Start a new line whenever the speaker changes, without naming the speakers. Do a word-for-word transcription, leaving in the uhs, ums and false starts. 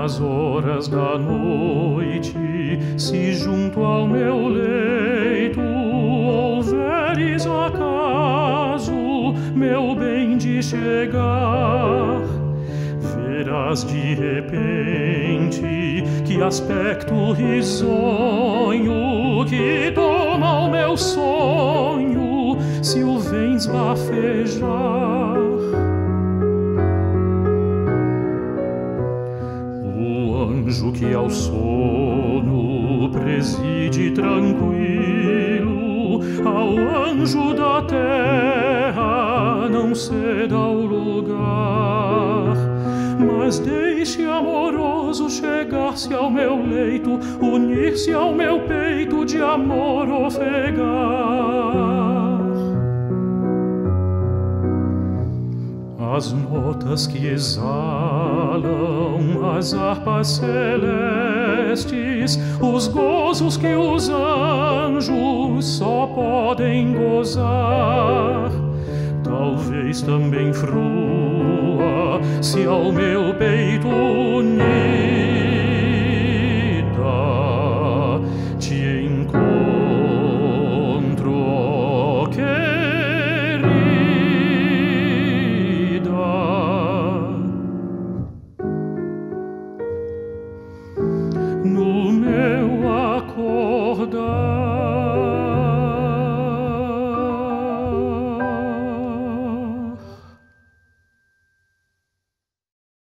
nas horas da noite, se junto ao meu leito houveres acaso, meu bem, de chegar, verás de repente que aspecto risonho que toma o meu sonho, se o vens bafejar. O anjo que ao sono preside tranquilo, ao anjo da terra não ceda o lugar, mas deixe amoroso chegar-se ao meu leito, unir-se ao meu peito, de amor ofegar. As notas que exalam as harpas celestes, os gozos que os anjos só podem gozar, talvez também frua se ao meu peito unida te encontro, oh querida. No meu acordar